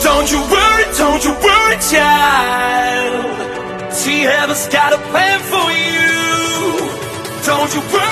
don't you worry, child. See, heaven's got a plan for you. Don't you worry.